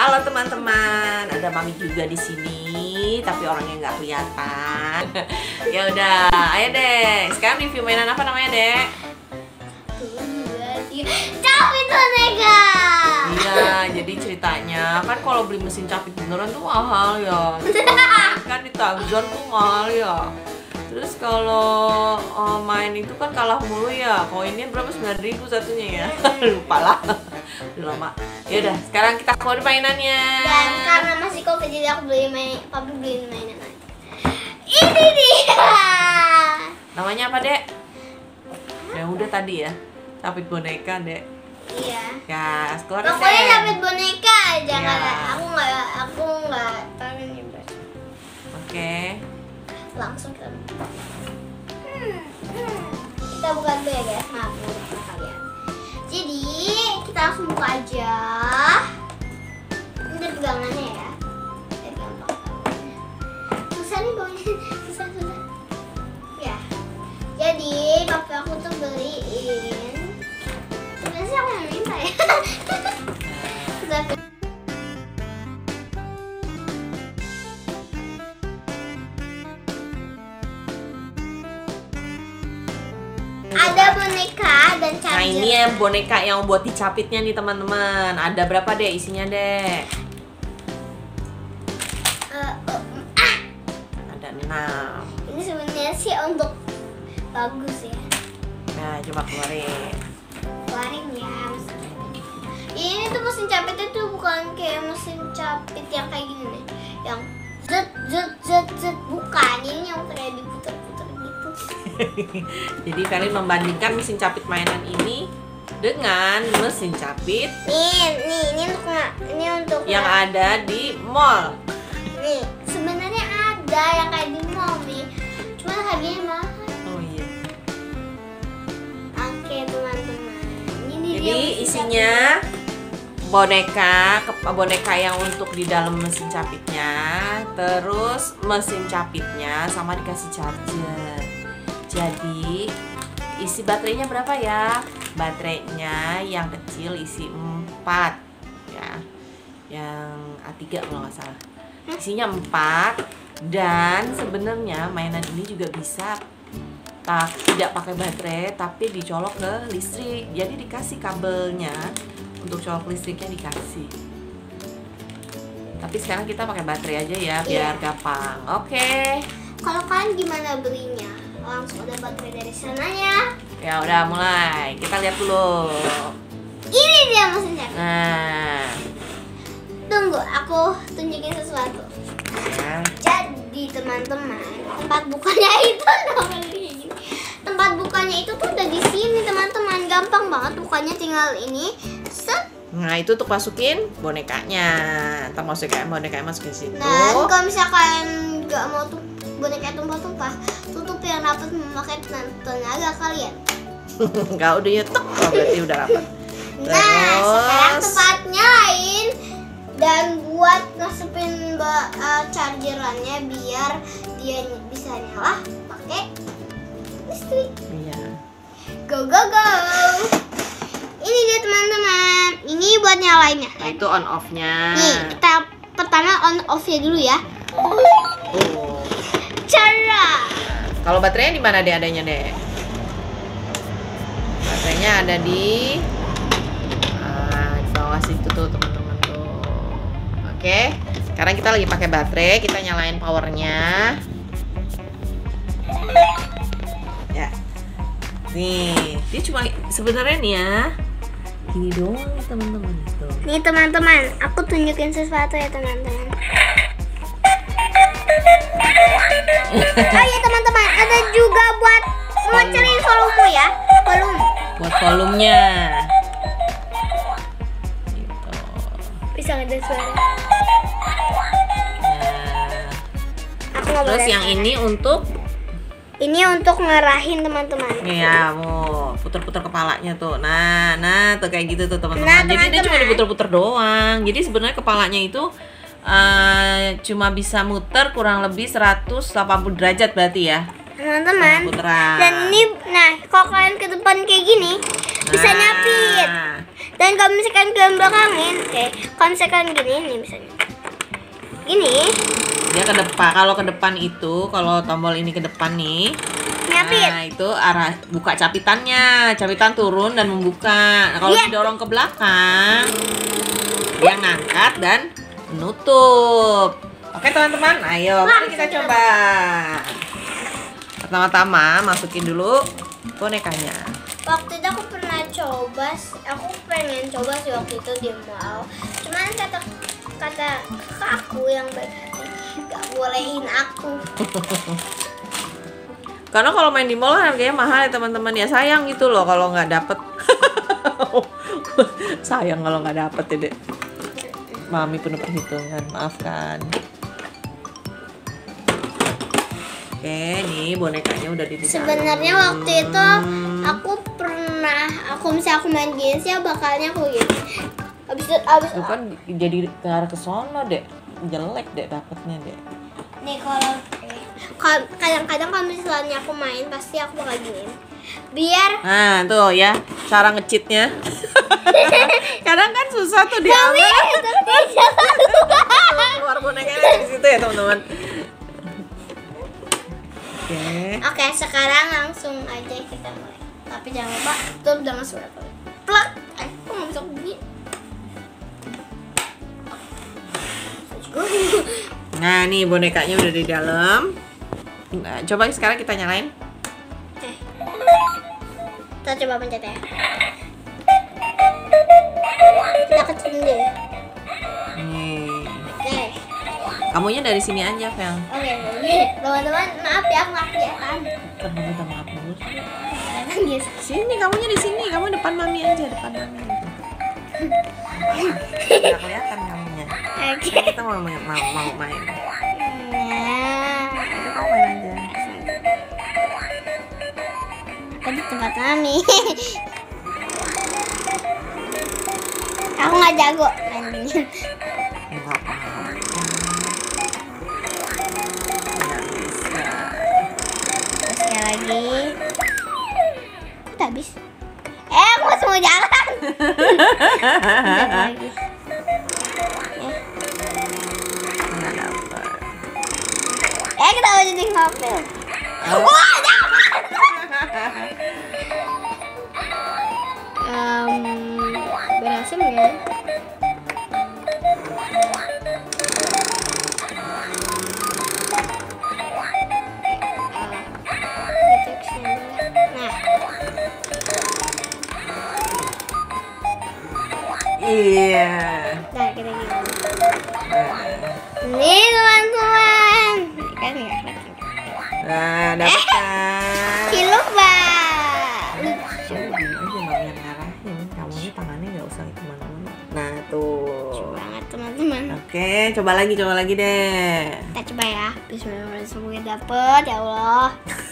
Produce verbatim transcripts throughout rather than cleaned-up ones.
Halo teman-teman, ada Mami juga di sini, tapi orangnya nggak kelihatan. Ya udah, ayo deh. Sekarang review mainan apa namanya, Dek? Capit boneka. Iya, jadi ceritanya kan kalau beli mesin capit beneran tuh mahal ya. Kan di Target tuh mahal ya. Terus kalau uh, main itu kan kalah mulu ya. Koinnya berapa? sembilan ribu satunya ya. Lupa lah. Udah lama. Ya udah, sekarang kita keluar mainannya. Dan karena masih covid jadi aku beli main, papi beli mainan aja. Ini dia. Namanya apa, Dek? Ya udah tadi ya. Capit boneka, Dek. Iya. Ya, keluar. Pokoknya capit boneka aja. Ya. Nggak, aku nggak, aku nggak tahu ini. Oke. Langsung kita buka. Hmm, hmm. Kita buka dulu ya guys, maaf untuk kalian. Jadi kita langsung buka aja. Ini pegangannya ya. Jadi gampang. Susah nih bawahnya, susah susah. Ya. Jadi papi aku tuh beliin. Sebenarnya sih aku yang minta ya. Sudah. Ada boneka dan charger. Nah ini ya boneka yang buat dicapitnya nih teman-teman. Ada berapa deh isinya deh? Uh, uh, ah. Ada enam. Ini sebenarnya sih untuk bagus ya. Nah coba keluarin. Keluarin ya mesin capit. Ini tuh mesin capitnya tuh bukan kayak mesin capit yang kayak gini nih, yang zet zet zet zet, bukan. Ini yang kayak diputar-putar gitu. Jadi kalian membandingkan mesin capit mainan ini dengan mesin capit Nih, nih, ini untuk ini untuk yang ada di mall. Nih, sebenarnya ada yang kayak di mall nih, cuma harganya mahal. Oh iya. Oke teman-teman, ini Jadi dia mesin isinya boneka, boneka yang untuk di dalam mesin capitnya, terus mesin capitnya sama dikasih charger. Jadi isi baterainya berapa ya? Baterainya yang kecil isi empat ya, yang A tiga kalau nggak salah. Isinya empat, dan sebenarnya mainan ini juga bisa tak, tidak pakai baterai tapi dicolok ke listrik. Jadi dikasih kabelnya untuk colok listriknya dikasih. Tapi sekarang kita pakai baterai aja ya biar Iya. gampang. Oke. Kalau kalian gimana belinya? Langsung ada baterai dari sananya. Ya udah mulai. Kita lihat dulu. Ini dia mesinnya. Nah, Tunggu, aku tunjukin sesuatu. ya. Jadi teman-teman, tempat bukanya itu namanya gini. Tempat bukanya itu tuh udah di sini teman-teman. Gampang banget bukanya, tinggal ini. Set. Nah, itu untuk masukin bonekanya. Ntar masukin bonekanya masukin situ. Nah, kalau misalkan nggak mau tuh boneka tumpah-tumpah, tutup yang rapat memakai tenaga kalian. Enggak, udah nyetok. Oh, berarti udah rapat. Nah, Terus. sekarang tempatnya lain. Dan buat ngasupin uh, chargerannya biar dia bisa nyala pakai listrik. Iya. Go go go. Ini dia teman-teman. Ini buat nyalainnya. Nah, itu on off-nya. Nih, kita pertama on off-nya dulu ya. Oh. Cara. Kalau baterainya di mana deh adanya deh? Baterainya ada di ah, di bawah situ tuh teman-teman tuh. Oke, sekarang kita lagi pakai baterai, kita nyalain powernya. Ya, nih, dia cuma sebenarnya nih ya, gini doang nih teman-teman itu. Nih teman-teman, aku tunjukin sesuatu ya teman-teman. Oh iya teman-teman, ada juga buat ngecerin volume ya, volume. Buat volumenya. Gitu. Bisa ada suara. Nah, Aku nggak terus boleh yang suara. ini untuk Ini untuk ngerahin teman-teman. ya mau puter-puter kepalanya tuh. Nah, nah tuh kayak gitu tuh teman-teman. Nah, Jadi dia teman-teman. cuma diputer-puter doang. Jadi sebenarnya kepalanya itu uh, cuma bisa muter kurang lebih seratus delapan puluh derajat berarti ya. Teman-teman. Putaran. Dan ini, nah kalau kalian ke depan kayak gini, bisa Nah. nyapit. Dan kalau misalkan kalian belakangin, eh, kalau misalkan gini nih misalnya, gini, Dia ke depan. Kalau ke depan itu, kalau tombol ini ke depan nih. nyapit. Nah, itu arah buka capitannya. Capitan turun dan membuka. Nah, kalau Iya. didorong ke belakang, dia ngangkat dan menutup. Oke, teman-teman. Ayo, mari kita coba. Pertama-tama masukin dulu bonekanya. Waktu itu aku pernah coba, aku pengen coba sih waktu itu di mall. Cuman kata kata kakak aku yang baik hati gak bolehin aku. Karena kalau main di mall harganya mahal ya teman-teman ya, sayang gitu loh kalau nggak dapet. Sayang kalau nggak dapet ya dek. Mami penuh perhitungan, maafkan. Oke, nih bonekanya udah di dalam. Sebenarnya waktu itu aku pernah, aku misalnya aku main gini sih bakalnya aku gini. Abis itu, abis Itu kan jadi ke arah ke sono dek, jelek dek dapetnya dek. nih kalau eh, kalau- kadang-kadang kalau misalnya aku main pasti aku bakal gini. Biar Nah tuh ya cara ngecitnya. Kadang kan susah tuh diambil. Keluar bonekanya dari situ ya teman-teman. Oke. Oke, sekarang langsung aja kita mulai. Tapi jangan lupa tutup dengan suara plak. Eh, kok nggak bisa bunyi? Nah nih bonekanya udah di dalam. Nah, coba sekarang kita nyalain. Eh, kita coba pencet ya. Kita kecilin deh. Nih, Oke, kamunya dari sini aja, Vel. oke, oke. Teman-teman, maaf ya, aku nggak kelihatan. Kan minta maaf dulu. Kelihatan guys. Sini, kamunya di sini. Kamu depan mami aja, depan mami. Nggak kelihatan kamunya. Oke. Kita mau main, mau, mau main. Nah, Udah, kamu main aja. tadi tempat mami. Aku nggak jago main gini. Enggak apa-apa. Nggak bisa. Terus sekali lagi. Kok tak habis? Eh, aku masih mau jalan. Bentar lagi. Eh, Nggak dapat. eh kenapa jadi ngapel? Wah, jangan. Em, berhasil nggak? Nah, Iya. nah kita gini. Nah, Nih teman-teman, kan nggak kelihatan. Nah, dapat kan? Si lupa. Kamu diem aja mami yang ngarahin. Kamu ini tangannya nggak usah kemana-mana. Nah tuh. Banget teman-teman. Oke, coba lagi, coba lagi deh. Kita coba ya. Bismillahirrahmanirrahim. Semoga dapet ya Allah.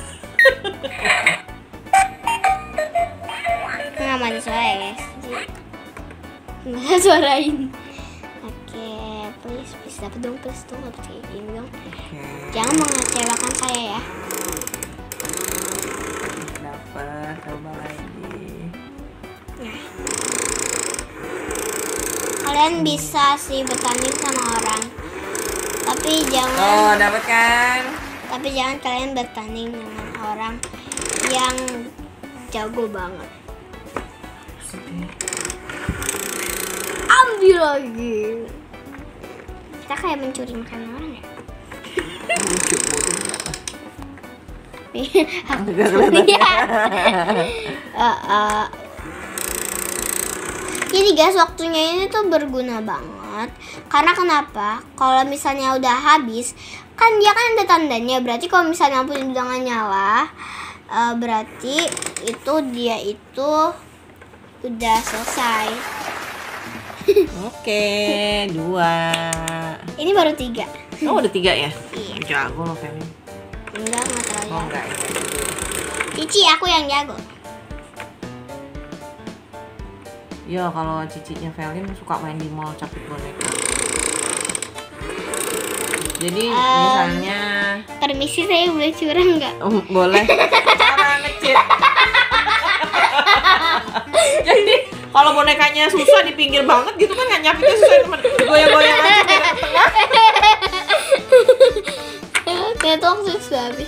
Nggak ada suara ya guys. Nggak ada suarain. Oke, please, please dapet dong, please dong, dapet kayak gini dong. Oke. Jangan mengecewakan saya ya. Dapat, coba lagi. Nah. Kalian bisa sih bertanding sama orang. Tapi jangan Oh, dapat kan? tapi jangan kalian bertanding dengan orang yang jago banget. Ambil lagi. Kita kayak mencuri makanan orang ya. Lucu bodoh. Aku Nggak kelihatan. iya. Eh, eh. Jadi guys, waktunya ini tuh berguna banget. Karena kenapa? Kalau misalnya udah habis, kan dia kan ada tandanya. Berarti kalau misalnya lampu udah nggak nyala, eh, berarti itu dia itu udah selesai. Oke, dua. Ini baru tiga. Oh, udah tiga ya? Iya. Jago loh, Femi. Enggak, nggak terlalu Oh, jago. enggak ya. Cici, aku yang jago. Ya, kalau cicinya Velin suka main di mall capit boneka. Jadi, Um, misalnya Permisi, saya boleh curang nggak? um, boleh cara ngecit. Jadi, Kalau bonekanya susah di pinggir banget gitu kan nggak nyapitnya susah, teman. Goyang-goyang aja ke tengah. Kayak tuh langsung sudah habis.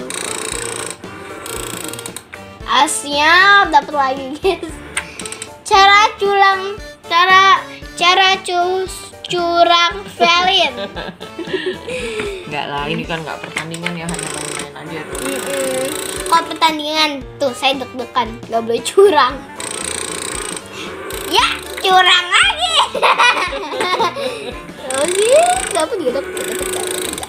Asnya dapat lagi guys. Cara curang, cara cara cus curang Felin. Enggak lah, ini kan nggak pertandingan ya, hanya main-main aja tuh. Mm-mm. Kalau pertandingan tuh saya deg-degan, nggak boleh curang. Ya, curang lagi. Oke, dapat juga dapat dapat dapat.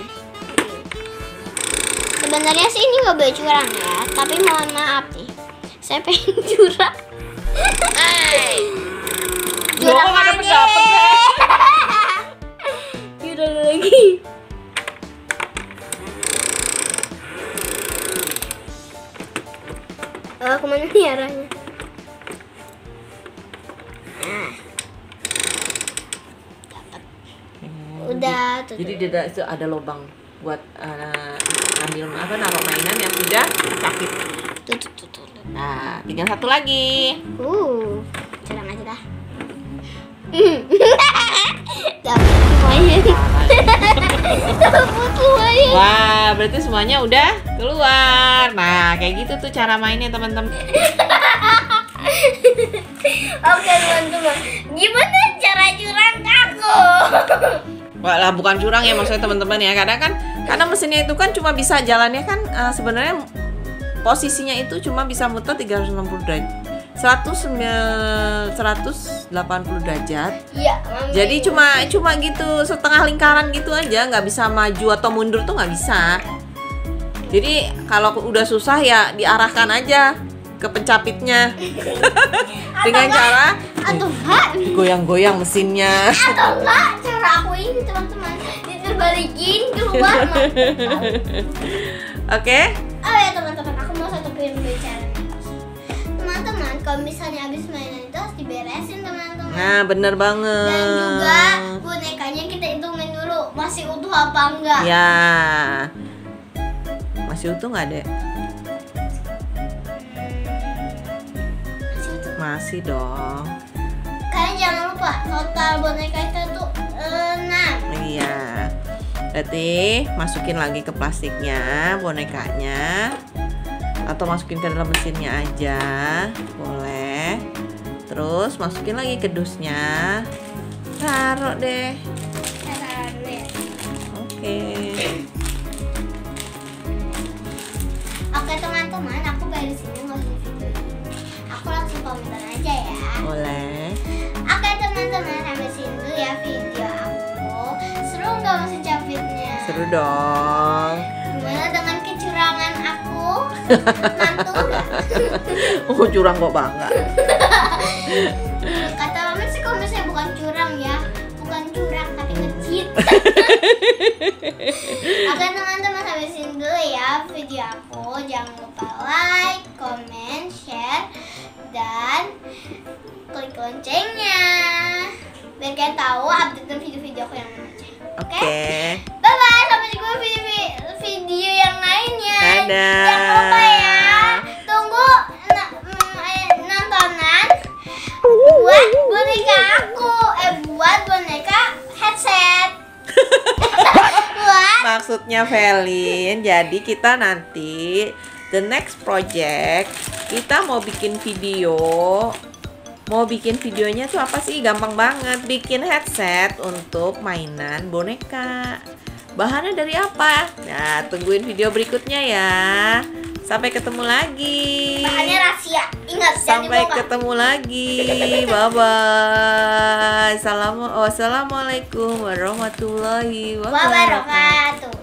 Sebenarnya sih ini nggak boleh curang ya, tapi mohon maaf nih, saya pengen curang. Curang lagi. Dapet deh. Curang lagi. Oh, kemana nih arahnya? Udah tuh. Jadi di itu ada lubang buat uh, ambil apa naruh mainan yang sudah sakit. Tuh, tuh, tuh, tuh. Nah, tinggal satu lagi. Uh, curang aja dah. Dapat lumayan. Dapat lumayan. Wah, berarti semuanya udah keluar. Nah, kayak gitu tuh cara mainnya teman-teman. Oke teman-teman, gimana cara curang aku? Wah lah, bukan curang ya maksudnya teman-teman ya. Kadang kan karena mesinnya itu kan cuma bisa jalannya kan uh, sebenarnya posisinya itu cuma bisa muter tiga ratus enam puluh derajat. seratus delapan puluh derajat. Iya, Mami. Jadi cuma cuma gitu setengah lingkaran gitu aja, nggak bisa maju atau mundur tuh nggak bisa. Jadi kalau udah susah ya diarahkan aja ke pencapitnya dengan cara atau enggak goyang-goyang mesinnya. atau enggak cara aku ini teman-teman diterbalikin keluar. Oke. Oh ya teman-teman, aku mau satu bicara. Teman-teman, kalau misalnya habis mainan itu harus diberesin teman-teman. Nah, bener banget. Dan juga bonekanya kita hitungin dulu masih utuh apa enggak. Ya. Masih utuh nggak, Dek? Masih utuh. Masih dong. Kalian jangan lupa total boneka itu tuh enam. Iya. Berarti masukin lagi ke plastiknya bonekanya. Atau masukin ke dalam mesinnya aja, boleh. Terus masukin lagi ke dusnya, taruh deh. Oke. Oke teman-teman, aku dari sini nggak usah video. Aku langsung komentar aja ya. Boleh. Oke teman-teman, sampai sini dulu ya video aku. Seru nggak mesin capitnya? Seru dong. Gimana dengan kecurangan aku? Mantul nggak? Oh, curang kok bangga. Kata Mama sih kalau misalnya bukan curang ya, bukan curang tapi nge-cheat. Oke teman-teman, sampai sini dulu ya video aku. Jangan lupa like, comment, share, dan klik loncengnya biar kalian tahu update video-video aku yang mana. Oke? Oke. Bye bye, sampai jumpa video video yang lainnya. Dadah. Jangan lupa ya, tunggu na- mm, eh, nontonan buat boneka aku, eh buat boneka headset. Buat Maksudnya Velin, jadi kita nanti the next project kita mau bikin video. Mau bikin videonya tuh apa sih? Gampang banget, bikin headset untuk mainan boneka. Bahannya dari apa? Nah, tungguin video berikutnya ya. Sampai ketemu lagi. bahannya rahasia. Ingat, jangan Sampai dibongkar. ketemu lagi. Bye bye. Assalamualaikum warahmatullahi wabarakatuh. Wabarakatuh.